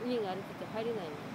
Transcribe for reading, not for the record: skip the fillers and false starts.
ウニがあるって言って入れないの。